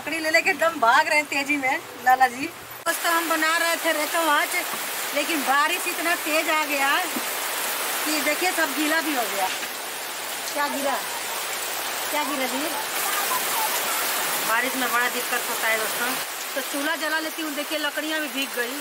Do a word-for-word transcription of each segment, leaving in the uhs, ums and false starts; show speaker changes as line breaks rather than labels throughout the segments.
लकड़ी ले लेके एकदम भाग रहे हैं तेजी में लाला जी। दोस्तों हम बना रहे थे रेकवाच, लेकिन बारिश इतना तेज आ गया कि देखिए सब गीला भी हो गया। क्या गिरा क्या गिरा जी? बारिश में बड़ा दिक्कत होता है दोस्तों। तो चूल्हा जला लेती हूँ, देखिए लकड़ियाँ भी भीग गई।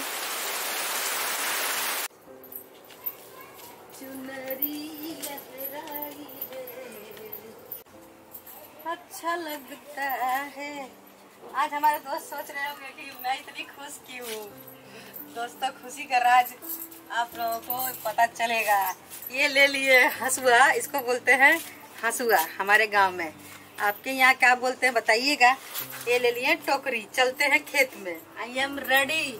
अच्छा लगता है। आज हमारे दोस्त सोच रहे होंगे कि मैं इतनी खुश क्यों। दोस्तों खुशी का राज आप लोगों को पता चलेगा। ये ले लिए हसुआ, इसको बोलते हैं हसुआ हमारे गांव में। आपके यहाँ क्या बोलते हैं बताइएगा। ये ले लिए टोकरी, चलते हैं खेत में। I am ready.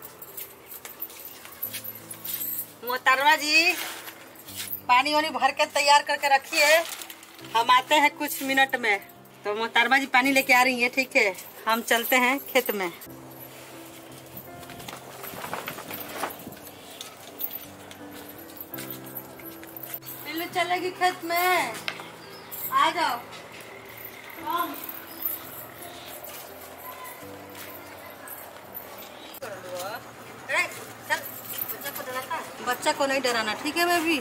मोहतरमा जी पानी वानी भर के तैयार करके रखिए, हम आते हैं कुछ मिनट में। तो मोहतरमा जी पानी लेके आ रही है, ठीक है। हम चलते हैं खेत में। पिल्लू चलेगी खेत में, आ जाओ। बच्चा को नहीं डराना, ठीक है बेबी।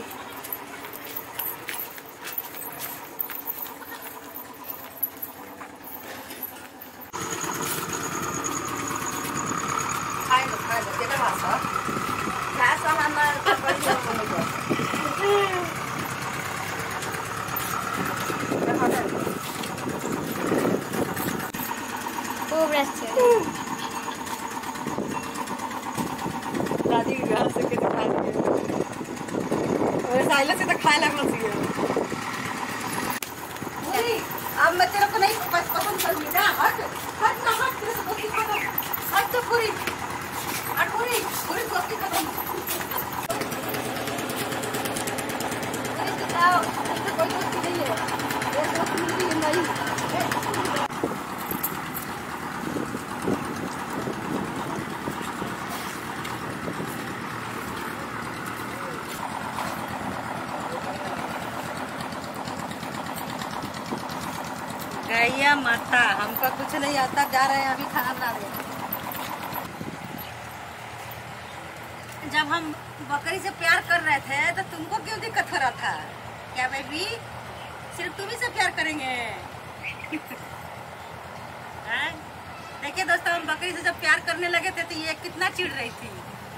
खाए लो खाए लो, केटा भाषा भाषा हमार खूब रेस्ट दादी के घर से के दिखा दिए। और साइला से तो खाए लगना चाहिए। अब मैं तेरे को नहीं पसंद करूंगी ना। हट हट ना हट, तेरे से दोस्ती खत्म। हट तो पूरी हट, पूरी पूरी दोस्ती खत्म। पूरी जाओ, इससे कोई दोस्ती नहीं है। ये दोस्ती मिलती है नहीं। गैया माता, हमको कुछ नहीं आता, जा रहे हैं अभी खाना बना रहे हैं। जब हम बकरी से प्यार कर रहे थे तो तुमको क्यों दिक्कत हो रहा था? क्या बेबी सिर्फ तुम ही से प्यार करेंगे? देखिए दोस्तों, हम बकरी से जब प्यार करने लगे थे तो ये कितना चिढ़ रही थी।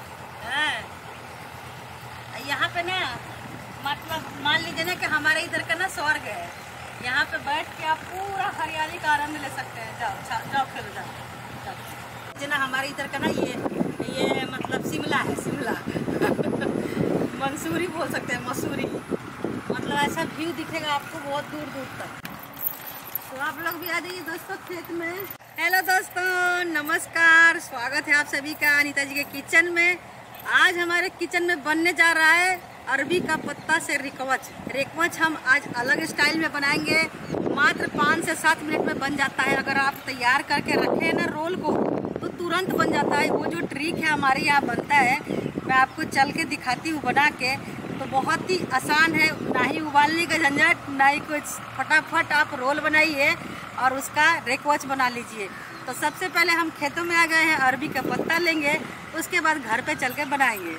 यहाँ पे ना मतलब मान लीजिए ना कि हमारे इधर का ना स्वर्ग है। यहाँ पे बैठ के आप पूरा हरियाली का आनंद ले सकते हैं। जाओ जाओ खेलो जाओ। जना हमारे इधर का ना ये ये मतलब शिमला है, शिमला मंसूरी बोल सकते हैं, मसूरी। मतलब ऐसा व्यू दिखेगा आपको बहुत दूर दूर तक। तो आप लोग भी आ जाइए दोस्तों खेत में। हेलो दोस्तों, नमस्कार, स्वागत है आप सभी का अनीता जी के किचन में। आज हमारे किचन में बनने जा रहा है अरबी का पत्ता से रिकवच। रिकवच हम आज अलग स्टाइल में बनाएंगे। मात्र पाँच से सात मिनट में बन जाता है। अगर आप तैयार करके रखें ना रोल को तो तुरंत बन जाता है। वो जो ट्रिक है हमारे यहाँ बनता है, मैं आपको चल के दिखाती हूँ बना के। तो बहुत ही आसान है, ना ही उबालने का झंझट ना ही कुछ। फटाफट आप रोल बनाइए और उसका रिकवच बना लीजिए। तो सबसे पहले हम खेतों में आ गए हैं, अरबी का पत्ता लेंगे, उसके बाद घर पे चल के बनाएंगे।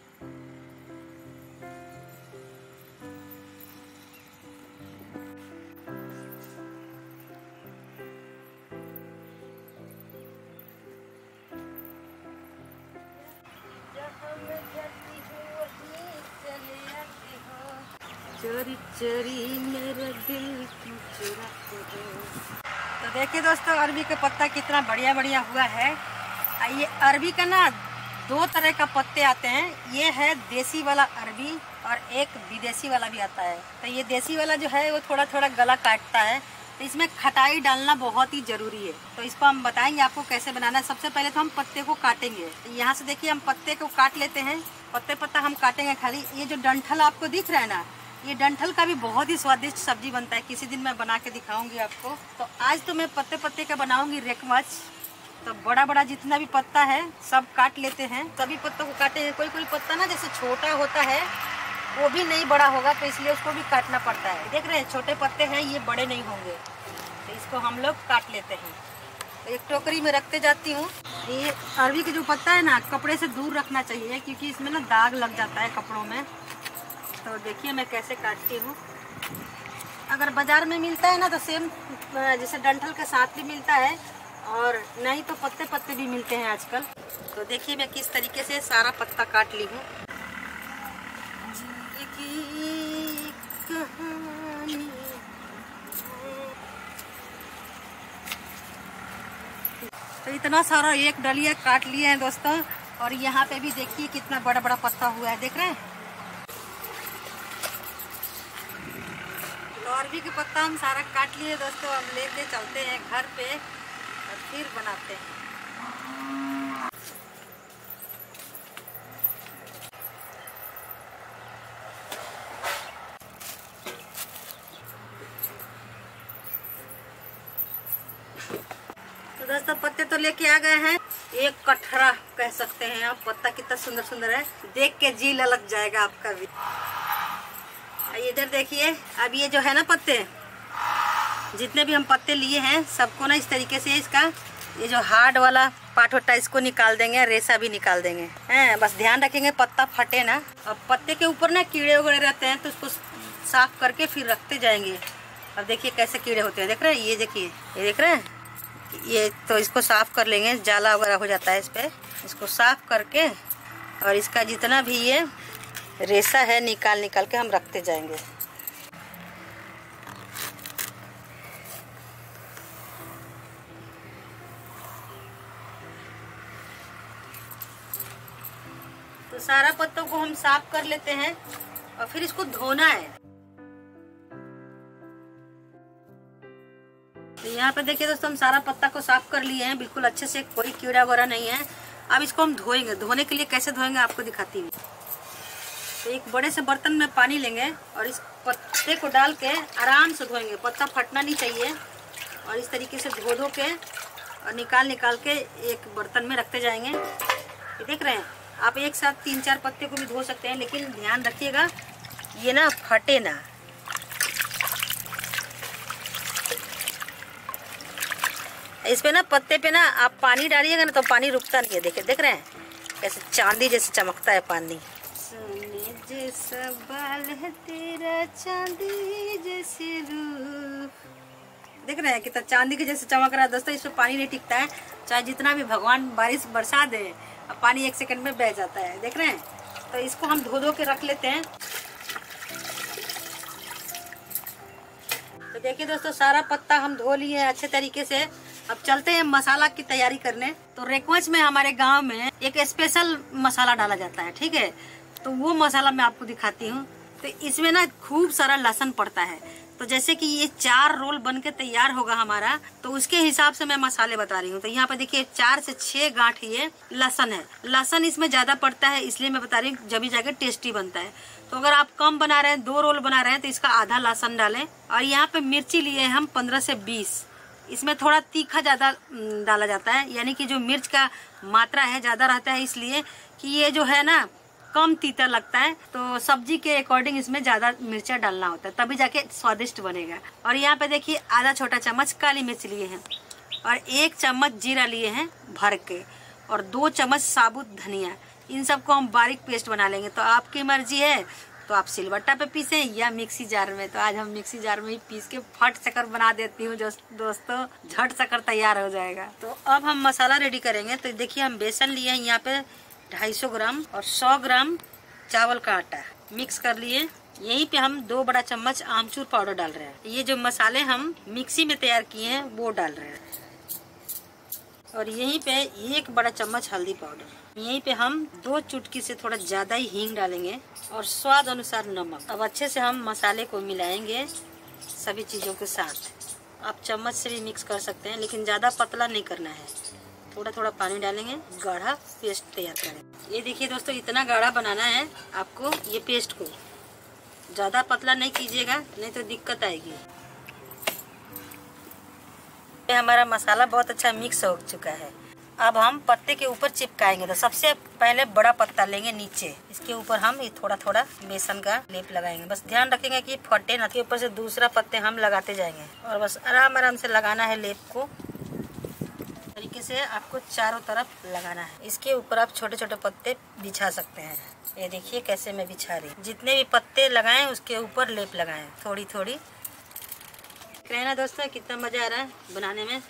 चोरी चोरी मेरा दिल चुराते हो। तो देखिए दोस्तों, अरबी का पत्ता कितना बढ़िया बढ़िया हुआ है। ये अरबी का ना दो तरह का पत्ते आते हैं। ये है देसी वाला अरबी और एक विदेशी वाला भी आता है। तो ये देसी वाला जो है वो थोड़ा थोड़ा गला काटता है, तो इसमें खटाई डालना बहुत ही ज़रूरी है। तो इसको हम बताएंगे आपको कैसे बनाना है। सबसे पहले तो हम पत्ते को काटेंगे। तो यहाँ से देखिए हम पत्ते को काट लेते हैं। पत्ते पत्ता हम काटेंगे खाली। ये जो डंठल आपको दिख रहा है ना, ये डंठल का भी बहुत ही स्वादिष्ट सब्जी बनता है। किसी दिन मैं बना के दिखाऊंगी आपको। तो आज तो मैं पत्ते पत्ते का बनाऊंगी रेकवच। तो बड़ा बड़ा जितना भी पत्ता है सब काट लेते हैं। सभी पत्तों को काटे हैं। कोई कोई पत्ता ना जैसे छोटा होता है वो भी नहीं बड़ा होगा, तो इसलिए उसको भी काटना पड़ता है। देख रहे हैं छोटे पत्ते हैं, ये बड़े नहीं होंगे, तो इसको हम लोग काट लेते हैं। एक टोकरी में रखते जाती हूँ। ये अरबी का जो पत्ता है ना, कपड़े से दूर रखना चाहिए क्योंकि इसमें ना दाग लग जाता है कपड़ों में। तो देखिए मैं कैसे काटती हूँ। अगर बाज़ार में मिलता है ना तो सेम जैसे डंठल के साथ भी मिलता है, और नहीं तो पत्ते पत्ते भी मिलते हैं आजकल। तो देखिए मैं किस तरीके से सारा पत्ता काट ली हूँ। तो इतना सारा एक डलिया काट लिए हैं दोस्तों। और यहाँ पे भी देखिए कितना बड़ा बड़ा पत्ता हुआ है, देख रहे हैं। तो अरबी के पत्ता हम सारा काट लिए दोस्तों। हम लेके चलते हैं घर पे और फिर बनाते हैं। तो दोस्तों पत्ते तो लेके आ गए हैं। एक कटहरा कह सकते हैं आप। पत्ता कितना सुंदर सुंदर है, देख के जी ललक जाएगा आपका भी। इधर देखिए, अब ये जो है ना पत्ते, जितने भी हम पत्ते लिए हैं सबको ना इस तरीके से इसका ये जो हार्ड वाला पार्ट होता है इसको निकाल देंगे, रेशा भी निकाल देंगे हैं। बस ध्यान रखेंगे पत्ता फटे ना। अब पत्ते के ऊपर ना कीड़े वगैरह रहते हैं तो उसको साफ करके फिर रखते जाएंगे। अब देखिए कैसे कीड़े होते हैं, देख रहे हैं। ये देखिए, ये देख रहे हैं ये। तो इसको साफ कर लेंगे, जाला वगैरह हो जाता है इस पर। इसको साफ करके और इसका जितना भी ये रेशा है निकाल निकाल के हम रखते जाएंगे। तो सारा पत्तों को हम साफ कर लेते हैं और फिर इसको धोना है। तो यहाँ पे देखिए दोस्तों, हम सारा पत्ता को साफ कर लिए हैं बिल्कुल अच्छे से, कोई कीड़ा वगैरह नहीं है। अब इसको हम धोएंगे। धोने के लिए कैसे धोएंगे आपको दिखाती हूँ। तो एक बड़े से बर्तन में पानी लेंगे और इस पत्ते को डाल के आराम से धोएंगे। पत्ता फटना नहीं चाहिए। और इस तरीके से धो धो के और निकाल निकाल के एक बर्तन में रखते जाएंगे। ये देख रहे हैं आप, एक साथ तीन चार पत्ते को भी धो सकते हैं, लेकिन ध्यान रखिएगा ये ना फटे ना। इस पे ना पत्ते पे ना आप पानी डालिएगा ना तो पानी रुकता नहीं है। देखिए, देख रहे हैं कैसे चांदी जैसे चमकता है पानी। सोने जैसा बाल है तेरा, चांदी जैसे रूप। देख रहे हैं कितना चांदी के जैसे चमक रहा है दोस्तों। इसमें पानी नहीं टिकता है, चाहे जितना भी भगवान बारिश बरसा दे, अब पानी एक सेकंड में बह जाता है। देख रहे हैं। तो इसको हम धो धो के रख लेते हैं। तो देखिए दोस्तों, सारा पत्ता हम धो लिए हैं अच्छे तरीके से। अब चलते हैं मसाला की तैयारी करने। तो रेकवच में हमारे गांव में एक स्पेशल मसाला डाला जाता है, ठीक है। तो वो मसाला मैं आपको दिखाती हूँ। तो इसमें ना खूब सारा लहसुन पड़ता है। तो जैसे कि ये चार रोल बन के तैयार होगा हमारा, तो उसके हिसाब से मैं मसाले बता रही हूँ। तो यहाँ पे देखिए चार से छह गांठ ये लहसुन है। लहसुन इसमें ज्यादा पड़ता है, इसलिए मैं बता रही हूँ, जब भी जाके टेस्टी बनता है। तो अगर आप कम बना रहे हैं, दो रोल बना रहे हैं, तो इसका आधा लहसुन डालें। और यहाँ पे मिर्ची लिए हैं हम पंद्रह से बीस। इसमें थोड़ा तीखा ज्यादा डाला जाता है, यानी कि जो मिर्च का मात्रा है ज्यादा रहता है, इसलिए कि ये जो है ना कम तीता लगता है। तो सब्जी के अकॉर्डिंग इसमें ज्यादा मिर्चा डालना होता है, तभी जाके स्वादिष्ट बनेगा। और यहाँ पे देखिए आधा छोटा चम्मच काली मिर्च लिए हैं और एक चम्मच जीरा लिए हैं भर के, और दो चम्मच साबुत धनिया। इन सबको हम बारीक पेस्ट बना लेंगे। तो आपकी मर्जी है तो आप सिलबट्टा पे पीसें या मिक्सी जार में। तो आज हम मिक्सी जार में ही पीस के फट चकर बना देती हूँ जो दोस्तों, झट चकर तैयार हो जाएगा। तो अब हम मसाला रेडी करेंगे। तो देखिए हम बेसन लिए हैं यहाँ पे ढाई सौ ग्राम और सौ ग्राम चावल का आटा मिक्स कर लिए। यहीं पे हम दो बड़ा चम्मच आमचूर पाउडर डाल रहे हैं। ये जो मसाले हम मिक्सी में तैयार किए हैं वो डाल रहे हैं। और यहीं पे एक बड़ा चम्मच हल्दी पाउडर। यहीं पे हम दो चुटकी से थोड़ा ज्यादा ही हींग डालेंगे और स्वाद अनुसार नमक। अब अच्छे से हम मसाले को मिलाएंगे सभी चीजों के साथ। आप चम्मच से भी मिक्स कर सकते हैं, लेकिन ज्यादा पतला नहीं करना है। थोड़ा थोड़ा पानी डालेंगे, गाढ़ा पेस्ट तैयार करें। ये देखिए दोस्तों, इतना गाढ़ा बनाना है आपको ये पेस्ट को। ज्यादा पतला नहीं कीजिएगा, नहीं तो दिक्कत आएगी। ये हमारा मसाला बहुत अच्छा मिक्स हो चुका है। अब हम पत्ते के ऊपर चिपकाएंगे। तो सबसे पहले बड़ा पत्ता लेंगे नीचे, इसके ऊपर हम ये थोड़ा थोड़ा बेसन का लेप लगाएंगे। बस ध्यान रखेंगे कि फटे ना। के ऊपर से दूसरा पत्ते हम लगाते जाएंगे और बस आराम आराम से लगाना है लेप को। तरीके से आपको चारों तरफ लगाना है। इसके ऊपर आप छोटे छोटे पत्ते बिछा सकते हैं। ये देखिए कैसे मैं बिछा रही हूँ। जितने भी पत्ते लगाएं उसके ऊपर लेप लगाएं थोड़ी थोड़ी। कहना दोस्तों कितना मजा आ रहा है बनाने में।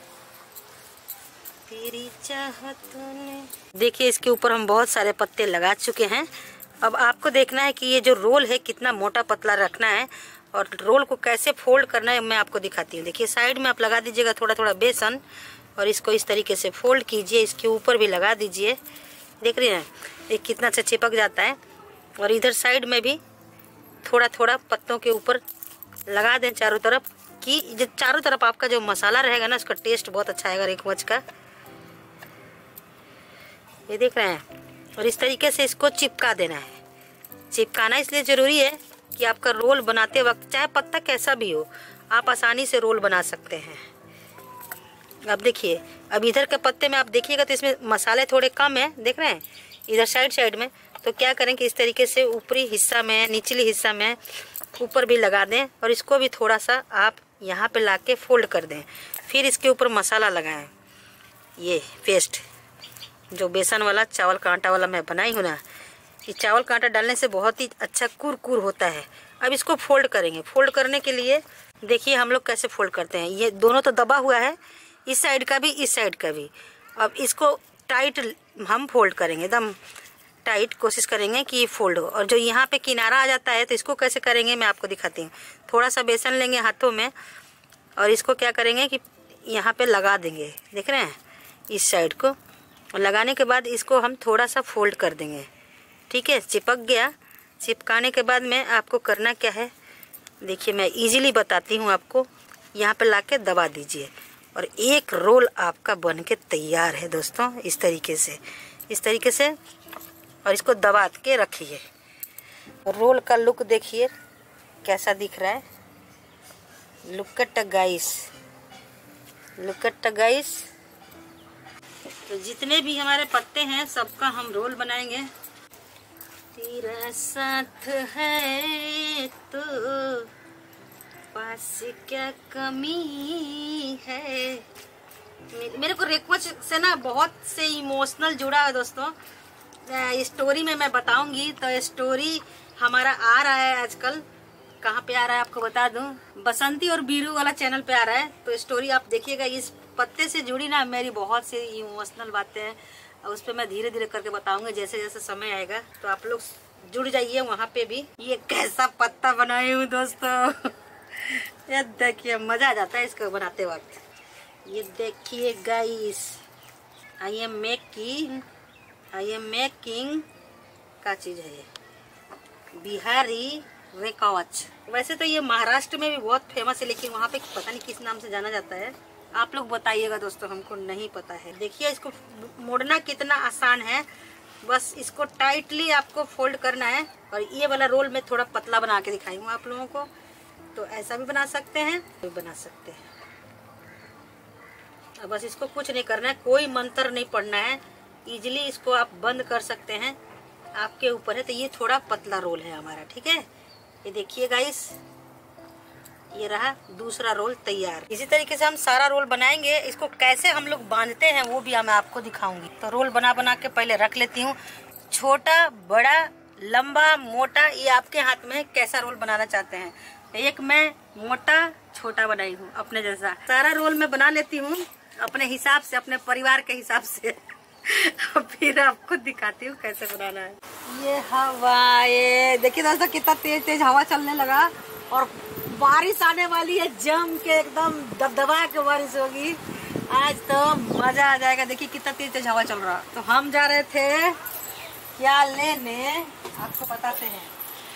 तेरी चाहतों ने देखिए इसके ऊपर हम बहुत सारे पत्ते लगा चुके हैं। अब आपको देखना है कि ये जो रोल है कितना मोटा पतला रखना है और रोल को कैसे फोल्ड करना है मैं आपको दिखाती हूँ। देखिए साइड में आप लगा दीजिएगा थोड़ा थोड़ा बेसन और इसको इस तरीके से फोल्ड कीजिए। इसके ऊपर भी लगा दीजिए। देख रहे हैं ये कितना अच्छा चिपक जाता है। और इधर साइड में भी थोड़ा थोड़ा पत्तों के ऊपर लगा दें चारों तरफ, कि जो चारों तरफ आपका जो मसाला रहेगा ना उसका टेस्ट बहुत अच्छा आएगा रेखमच का। ये देख रहे हैं। और इस तरीके से इसको चिपका देना है। चिपकाना इसलिए ज़रूरी है कि आपका रोल बनाते वक्त चाहे पत्ता कैसा भी हो आप आसानी से रोल बना सकते हैं। अब देखिए अब इधर के पत्ते में आप देखिएगा तो इसमें मसाले थोड़े कम है, देख रहे हैं इधर साइड साइड में। तो क्या करें कि इस तरीके से ऊपरी हिस्सा में निचली हिस्सा में ऊपर भी लगा दें और इसको भी थोड़ा सा आप यहाँ पे लाके फोल्ड कर दें। फिर इसके ऊपर मसाला लगाएं। ये पेस्ट जो बेसन वाला चावल का आटा वाला मैं बनाई हूँ ना, ये चावल का आटा डालने से बहुत ही अच्छा कुरकुर होता है। अब इसको फोल्ड करेंगे। फोल्ड करने के लिए देखिए हम लोग कैसे फोल्ड करते हैं। ये दोनों तो दबा हुआ है, इस साइड का भी इस साइड का भी। अब इसको टाइट हम फोल्ड करेंगे, एकदम टाइट कोशिश करेंगे कि ये फोल्ड हो। और जो यहाँ पे किनारा आ जाता है तो इसको कैसे करेंगे मैं आपको दिखाती हूँ। थोड़ा सा बेसन लेंगे हाथों में और इसको क्या करेंगे कि यहाँ पे लगा देंगे, देख रहे हैं इस साइड को। और लगाने के बाद इसको हम थोड़ा सा फोल्ड कर देंगे। ठीक है, चिपक गया। चिपकाने के बाद में आपको करना क्या है देखिए मैं इजीली बताती हूँ आपको। यहाँ पे लाके दबा दीजिए और एक रोल आपका बन के तैयार है दोस्तों। इस तरीके से इस तरीके से और इसको दबा के रखिए। रोल का लुक देखिए कैसा दिख रहा है। Look at guys, look at guys. तो जितने भी हमारे पत्ते हैं सबका हम रोल बनाएंगे। तेरा साथ है तो पास क्या कमी है। मेरे को रेखमच से ना बहुत से इमोशनल जुड़ा है दोस्तों। स्टोरी में मैं बताऊंगी। तो स्टोरी हमारा आ रहा है आजकल, कहाँ पे आ रहा है आपको बता दूं, बसंती और बीरू वाला चैनल पे आ रहा है। तो स्टोरी आप देखिएगा। इस पत्ते से जुड़ी ना मेरी बहुत सी इमोशनल बातें हैं और उस पर मैं धीरे धीरे करके बताऊंगा जैसे जैसे समय आएगा। तो आप लोग जुड़ जाइए वहाँ पे भी। ये कैसा पत्ता बनाई हूँ दोस्तों। ये देखिए मजा आ जाता है इसको बनाते वक्त। ये देखिए guys, I am making I am making का चीज है ये, बिहारी रेखमच। वैसे तो ये महाराष्ट्र में भी बहुत फेमस है लेकिन वहाँ पे पता नहीं किस नाम से जाना जाता है। आप लोग बताइएगा दोस्तों, हमको नहीं पता है। देखिए इसको मोड़ना कितना आसान है। बस इसको टाइटली आपको फोल्ड करना है। और ये वाला रोल मैं थोड़ा पतला बना के दिखाई हूँ आप लोगों को। तो ऐसा भी बना सकते हैं, भी बना सकते हैं। अब बस इसको कुछ नहीं करना है, कोई मंत्र नहीं पढ़ना है। इजीली इसको आप बंद कर सकते हैं, आपके ऊपर है। तो ये थोड़ा पतला रोल है हमारा, ठीक है। ये देखिए गाइस, ये रहा दूसरा रोल तैयार। इसी तरीके से हम सारा रोल बनाएंगे। इसको कैसे हम लोग बांधते हैं वो भी मैं आपको दिखाऊंगी। तो रोल बना बना के पहले रख लेती हूँ। छोटा, बड़ा, लंबा, मोटा, ये आपके हाथ में है कैसा रोल बनाना चाहते हैं। एक मैं मोटा छोटा बनाई हूँ अपने जैसा। सारा रोल मैं बना लेती हूँ अपने हिसाब से, अपने परिवार के हिसाब से। फिर आपको दिखाती हूँ कैसे बनाना है। ये हवा, ये देखिए दोस्तों कितना तेज तेज हवा चलने लगा और बारिश आने वाली है जम के, एकदम दबदबा के बारिश होगी आज। तो मजा आ जाएगा। देखिए कितना तेज तेज हवा चल रहा। तो हम जा रहे थे क्या लेने, आपको बताते हैं।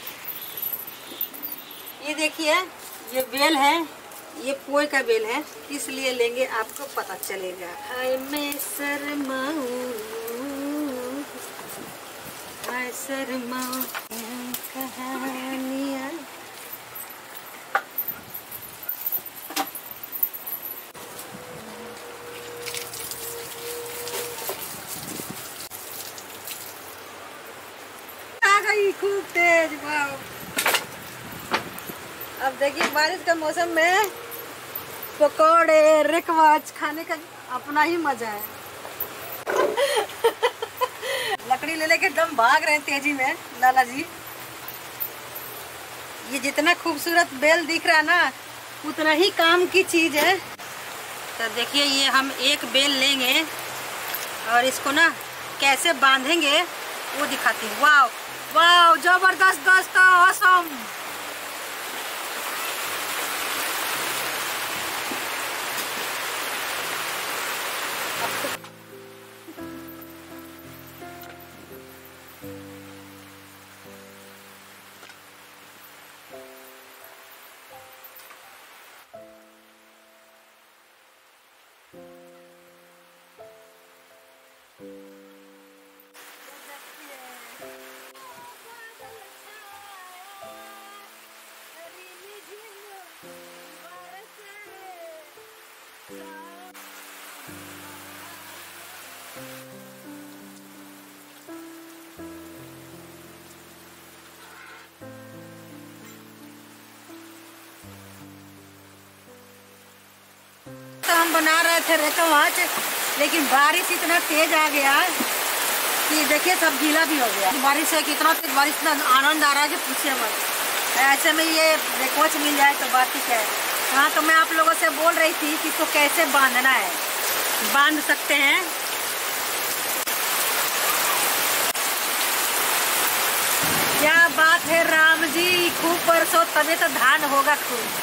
ये देखिए ये बेल है, ये पोए का बेल है, किस लिए लेंगे आपको पता चलेगा। हाय मैं शर्माऊं, हाय शर्माऊं कहानियां। आ गई खूब तेज। वाह, अब देखिए बारिश का मौसम में पकोड़े रेखमच खाने का अपना ही मजा है। लकड़ी ले लेके एकदम भाग रहे हैं तेजी में लाला जी। ये जितना खूबसूरत बेल दिख रहा है ना, उतना ही काम की चीज है। तो देखिए ये हम एक बेल लेंगे और इसको ना कैसे बांधेंगे वो दिखाती हूँ। वाह वाह, जबरदस्त दोस्तों, ऑसम। तो हम बना रहे थे रेखा माछ, लेकिन बारिश इतना तेज आ गया कि देखिए सब गीला भी हो गया। बारिश है, कितना तेज बारिश, इतना आनंद आ रहा है कि पूछिए मत। ऐसे में ये रेकोच मिल जाए तो बात ही क्या है। हाँ, तो मैं आप लोगों से बोल रही थी कि इसको कैसे बांधना है। बांध सकते हैं। क्या बात है राम जी, खूब बरसो तभी तो धान होगा खूब।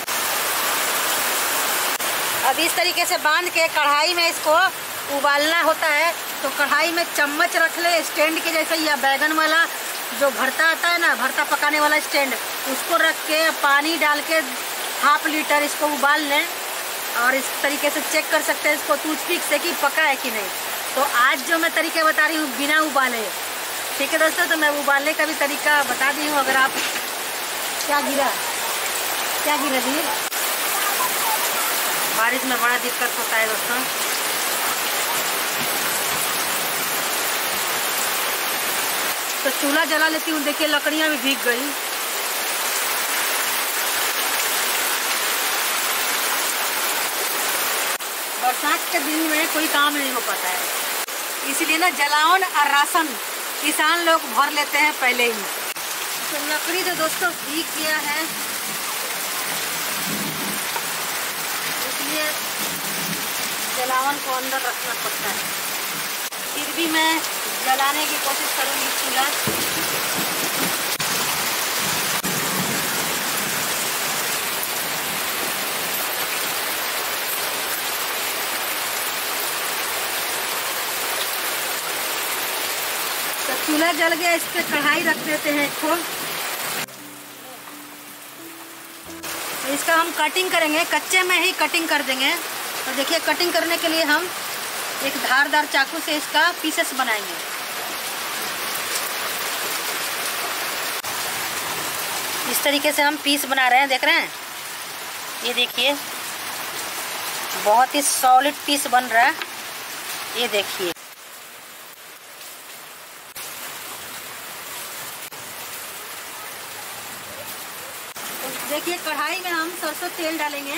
अब इस तरीके से बांध के कढ़ाई में इसको उबालना होता है। तो कढ़ाई में चम्मच रख ले, स्टैंड के जैसे, या बैगन वाला जो भरता आता है ना, भरता पकाने वाला स्टैंड, उसको रख के पानी डाल के हाफ लीटर इसको उबाल लें। और इस तरीके से चेक कर सकते हैं इसको टूथपिक से कि पका है कि नहीं। तो आज जो मैं तरीके बता रही हूँ बिना उबाले, ठीक है दोस्तों। तो मैं उबालने का भी तरीका बता दी हूँ। अगर आप क्या गिरा क्या गिरा दी बारिश में बड़ा दिक्कत होता है दोस्तों। तो चूल्हा जला लेती हूँ। देखिए लकड़ियाँ भी भीग गई। बरसात के दिन में कोई काम नहीं हो पाता है, इसलिए ना जलावन और राशन किसान लोग भर लेते हैं पहले ही। तो लकड़ी तो दोस्तों भीग गया है, इसलिए जलावन को अंदर रखना पड़ता है। फिर भी मैं जलाने की कोशिश करूँगी चूल्हा। तो चूल्हा जल गया, इस पे कढ़ाई रख देते हैं इसको। तो इसका हम कटिंग करेंगे, कच्चे में ही कटिंग कर देंगे। तो देखिए कटिंग करने के लिए हम एक धारदार चाकू से इसका पीसेस बनाएंगे। इस तरीके से हम पीस बना रहे हैं, देख रहे हैं। ये देखिए बहुत ही सॉलिड पीस बन रहा है, ये देखिए। तो देखिए कढ़ाई में हम सरसों तेल डालेंगे,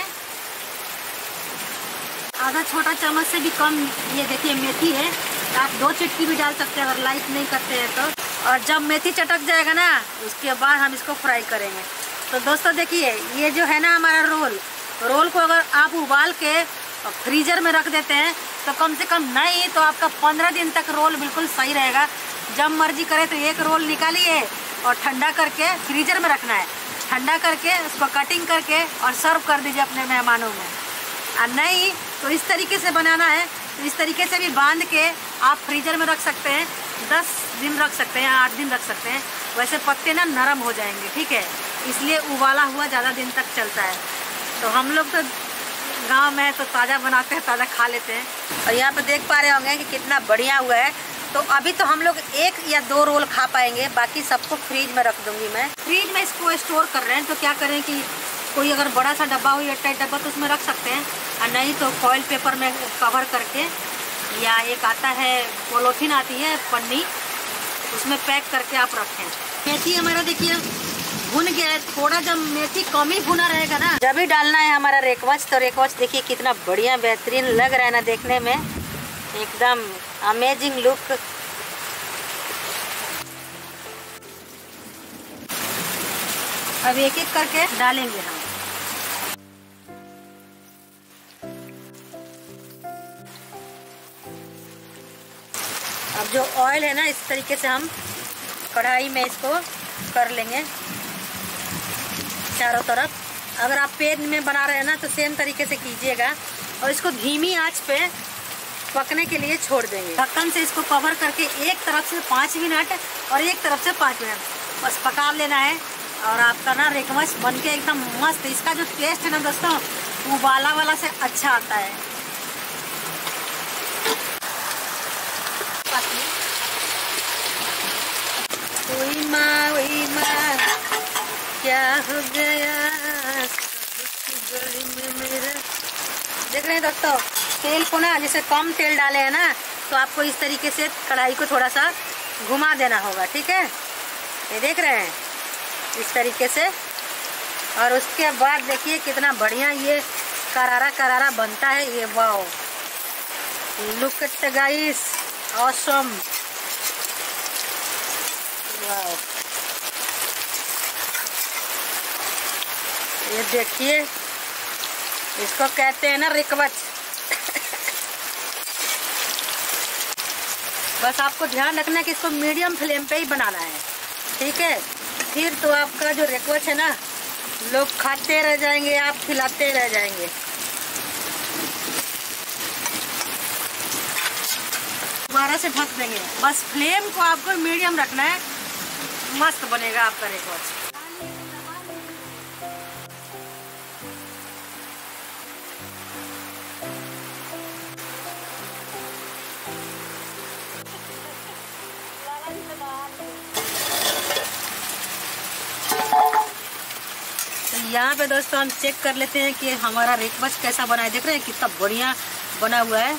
आधा छोटा चम्मच से भी कम। ये देखिए मेथी है, आप दो चिटकी भी डाल सकते हैं अगर लाइक नहीं करते हैं तो। और जब मेथी चटक जाएगा ना, उसके बाद हम इसको फ्राई करेंगे। तो दोस्तों देखिए ये जो है ना हमारा रोल, रोल को अगर आप उबाल के फ्रीजर में रख देते हैं तो कम से कम नहीं तो आपका पंद्रह दिन तक रोल बिल्कुल सही रहेगा। जब मर्जी करे तो एक रोल निकालिए और ठंडा करके फ्रीजर में रखना है। ठंडा करके उसको कटिंग करके और सर्व कर दीजिए अपने मेहमानों में। और नहीं तो इस तरीके से बनाना है, तो इस तरीके से भी बांध के आप फ्रीजर में रख सकते हैं। दस दिन रख सकते हैं, आठ दिन रख सकते हैं। वैसे पत्ते ना नरम हो जाएंगे, ठीक है, इसलिए उबाला हुआ ज़्यादा दिन तक चलता है। तो हम लोग तो गांव में तो ताज़ा बनाते हैं, ताज़ा खा लेते हैं। और यहाँ पे देख पा रहे होंगे कि कितना बढ़िया हुआ है। तो अभी तो हम लोग एक या दो रोल खा पाएंगे, बाकी सबको फ्रीज में रख दूंगी मैं। फ्रीज में इसको स्टोर कर रहे हैं तो क्या करें कि कोई अगर बड़ा सा डब्बा हो या टाइट डब्बा तो उसमें रख सकते हैं, और नहीं तो फॉइल पेपर में कवर करके, या एक आता है पॉलीथीन आती है पन्नी, उसमें पैक करके आप रखें। मेथी हमारा देखिए भुन गया है, थोड़ा जब मेथी कम ही भुना रहेगा ना जब ही डालना है हमारा रेकवच। तो रेकवच देखिए कितना बढ़िया बेहतरीन लग रहा है ना देखने में, एकदम अमेजिंग लुक। अब एक एक करके डालेंगे हम। अब जो ऑयल है ना इस तरीके से हम कढ़ाई में इसको कर लेंगे चारों तरफ। अगर आप पैन में बना रहे हैं ना तो सेम तरीके से कीजिएगा और इसको धीमी आंच पे पकने के लिए छोड़ देंगे। ढक्कन से इसको कवर करके एक तरफ से पाँच मिनट और एक तरफ से पाँच मिनट बस पका लेना है और आपका ना रेकवच बन के एकदम मस्त। इसका जो टेस्ट है ना दोस्तों उबाला वाला से अच्छा आता है। ओई माँ ओई माँ क्या हो गया गली में मेरा। देख रहे हैं दोस्तों तेल को ना जैसे कम तेल डाले हैं ना तो आपको इस तरीके से कढ़ाई को थोड़ा सा घुमा देना होगा, ठीक है। ये देख रहे हैं इस तरीके से। और उसके बाद देखिए कितना बढ़िया ये करारा करारा बनता है ये। Wow look at the guys, awesome. Wow ये देखिए इसको कहते हैं ना रेकवच। बस आपको ध्यान रखना है कि इसको मीडियम फ्लेम पे ही बनाना है, ठीक है। फिर तो आपका जो रेकवच है ना लोग खाते रह जाएंगे, आप खिलाते रह जाएंगे। दोबारा से ढक देंगे। बस फ्लेम को आपको मीडियम रखना है, मस्त बनेगा आपका रेकवच। तो यहाँ पे दोस्तों हम चेक कर लेते हैं कि हमारा रेकवच कैसा बना है। देख रहे हैं कितना बढ़िया बना हुआ है।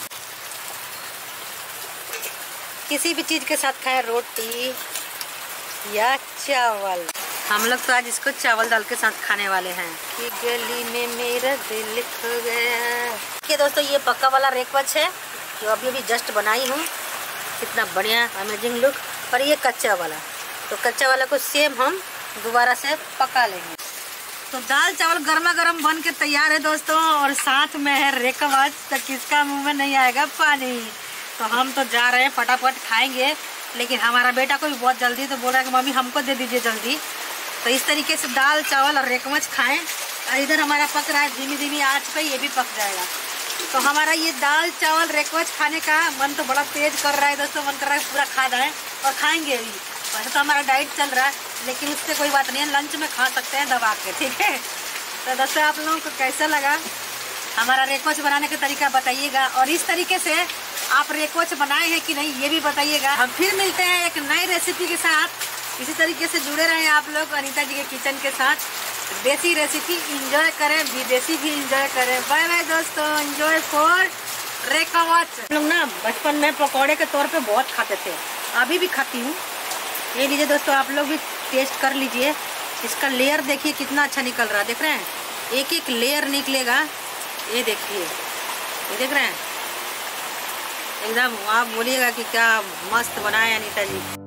किसी भी चीज के साथ खाए, रोटी या चावल। हम लोग तो आज इसको चावल दाल के साथ खाने वाले हैं। कि गली में मेरा दिल खो गया। ये दोस्तों ये पक्का वाला रेकवच है जो अभी अभी जस्ट बनाई हूँ। कितना बढ़िया अमेजिंग लुक। पर ये कच्चा वाला, तो कच्चा वाला को सेम हम दोबारा से पका लेंगे। तो दाल चावल गर्मा गर्म बन के तैयार है दोस्तों और साथ में है रेकवच। तो किसका मुंह में नहीं आएगा पानी। तो हम तो जा रहे हैं फटाफट खाएंगे, लेकिन हमारा बेटा को भी बहुत जल्दी तो बोल रहा है कि मम्मी हमको दे दीजिए जल्दी। तो इस तरीके से दाल चावल और रेकवच खाएं। और इधर हमारा पक रहा है धीमी धीमी आंच पे, ये भी पक जाएगा। तो हमारा ये दाल चावल रेकवच खाने का मन तो बड़ा तेज कर रहा है दोस्तों। मन कर रहा है पूरा खा जाए और खाएंगे भी। वैसे तो हमारा डाइट चल रहा है लेकिन उससे कोई बात नहीं है, लंच में खा सकते हैं दबा के, ठीक है। तो दोस्तों आप लोगों को कैसा लगा हमारा रेकवच बनाने का तरीका बताइएगा। और इस तरीके से आप रेकवच बनाए हैं कि नहीं ये भी बताइएगा। हम फिर मिलते हैं एक नई रेसिपी के साथ। इसी तरीके से जुड़े रहें आप लोग अनीता जी के किचन के साथ। देसी रेसिपी इंजॉय करें, विदेशी भी इंजॉय करें। बाय बाय दोस्तों, इंजॉय फॉर रेकवच। हम लोग ना बचपन में पकौड़े के तौर पे बहुत खाते थे, अभी भी खाती हूँ। ये लीजिए दोस्तों आप लोग भी टेस्ट कर लीजिए। इसका लेयर देखिए कितना अच्छा निकल रहा है, देख रहे हैं एक एक लेयर निकलेगा। ये देखिए, ये देख रहे हैं एकदम। आप बोलिएगा कि क्या मस्त बनाया अनीता जी।